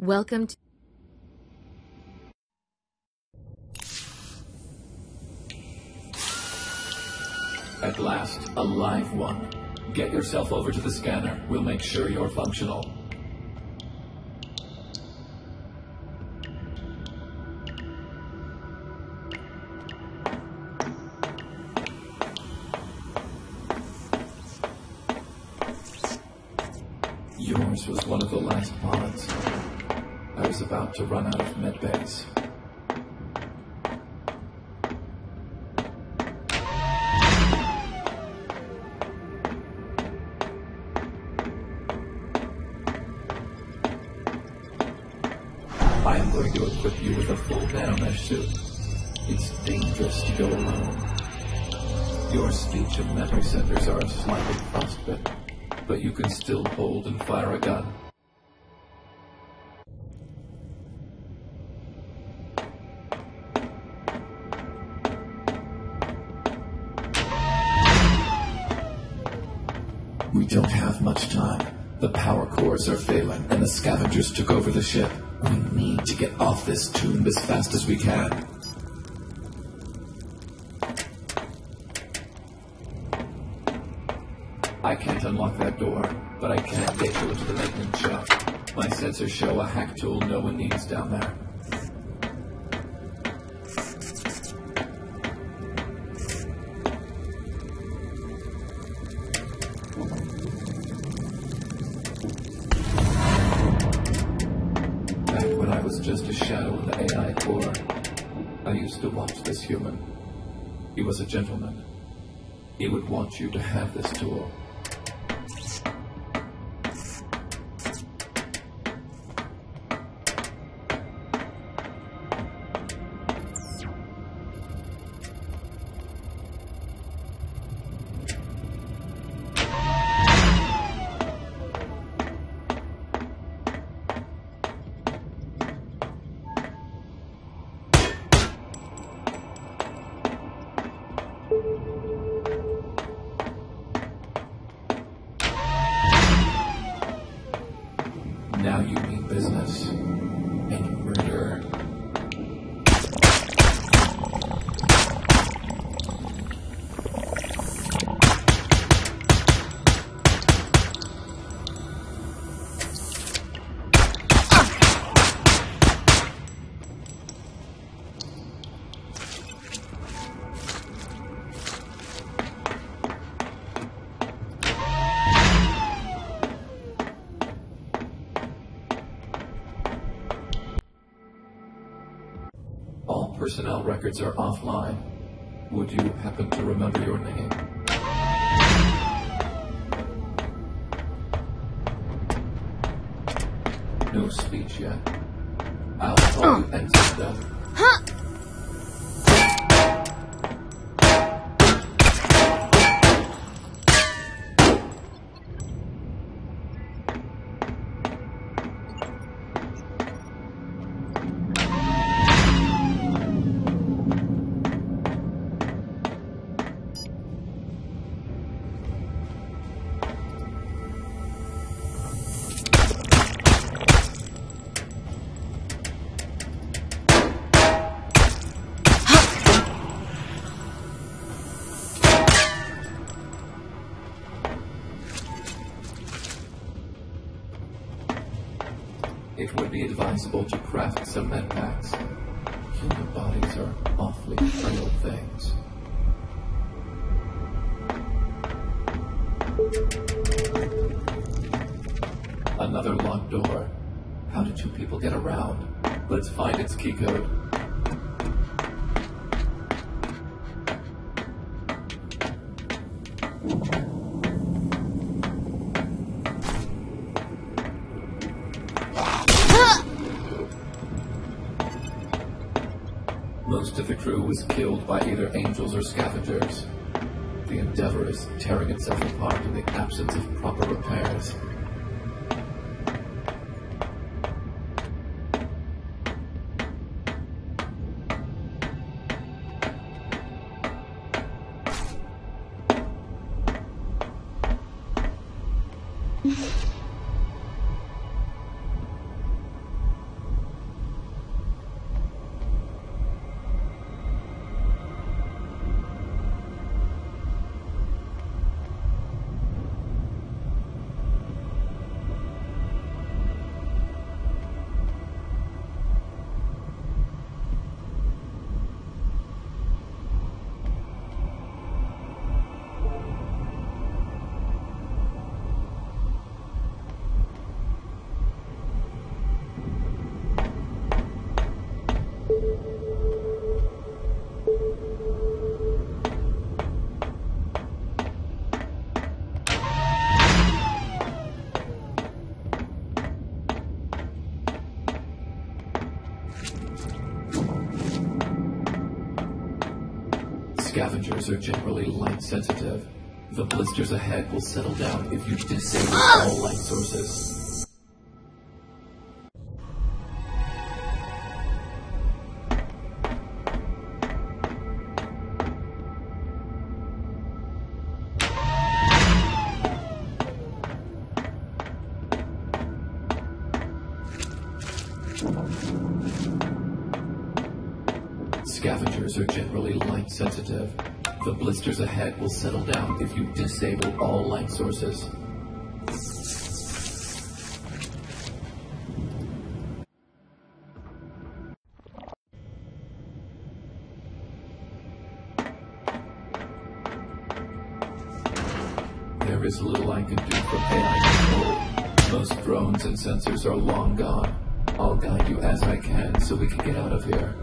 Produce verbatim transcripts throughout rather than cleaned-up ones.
Welcome to At last, a live one. Get yourself over to the scanner. We'll make sure you're functional. Yours was one of the last pods. I was about to run out of medbays. I am going to equip you with a full nanomesh suit. It's dangerous to go alone. Your speech and memory centers are slightly frostbitten, but you can still hold and fire a gun. We don't have much time. The power cores are failing, and the scavengers took over the ship. We need to get off this tomb as fast as we can. I can't unlock that door, but I can get you into the maintenance shop. My sensors show a hack tool no one needs down there. Back when I was just a shadow in the A I core, I used to watch this human. He was a gentleman. He would want you to have this tool. Now you mean business and murder. All personnel records are offline. Would you happen to remember your name? No speech yet. I'll call you and stuff. It would be advisable to craft some med packs. Human bodies are awfully frail things. Another locked door. How did two people get around? Let's find its key code. Most of the crew was killed by either angels or scavengers. The Endeavor is tearing itself apart in the absence of proper repairs. Scavengers are generally light sensitive. The blisters ahead will settle down if you disable all light sources. Scavengers are generally light sensitive. The blisters ahead will settle down if you disable all light sources. There is little I can do for A I control. Most drones and sensors are long gone. I'll guide you as I can so we can get out of here.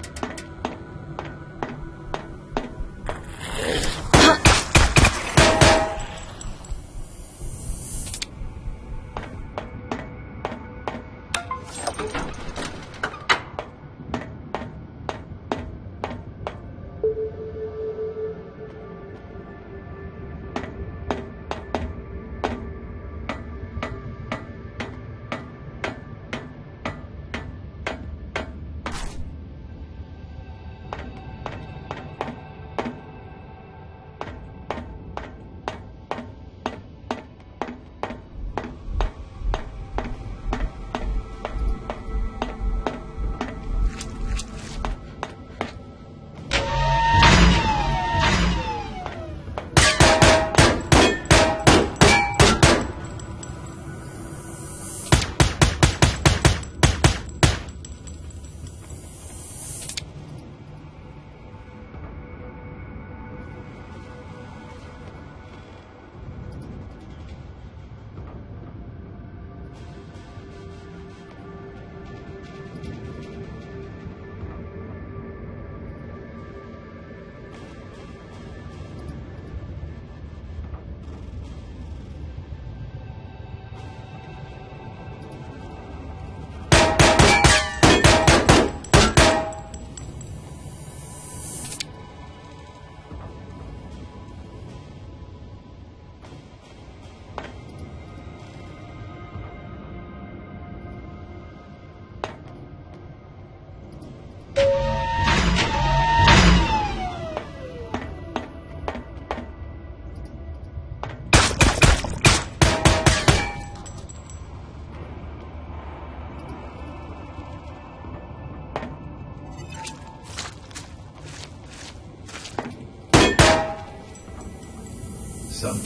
Some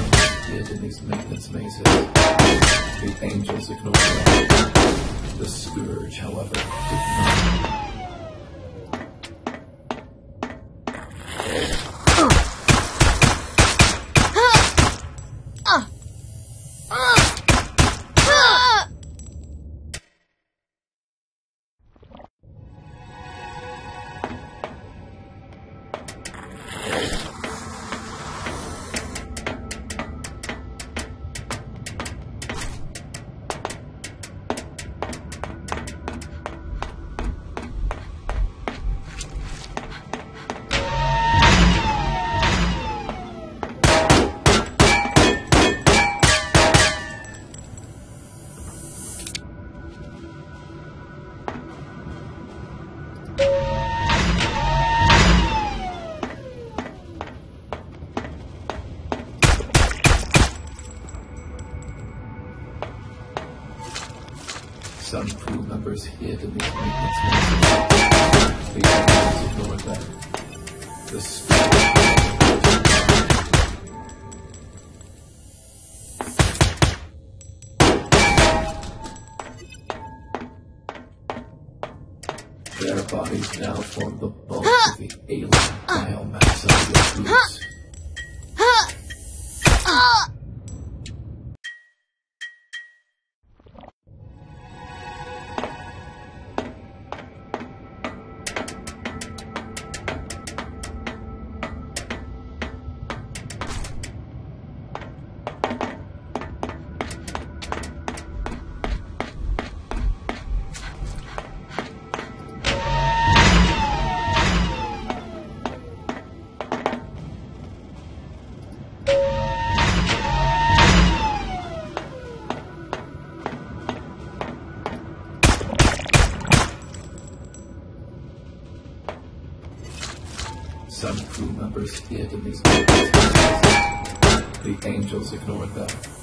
hid in these maintenance mazes. The angels ignored them. The scourge, however, did not. Some crew members hid in these maintenance mazes. The angels ignored them. The scourge. Their bodies now form the bulk of the alien biomass of your boots. members hid in these mountains. The angels ignored them.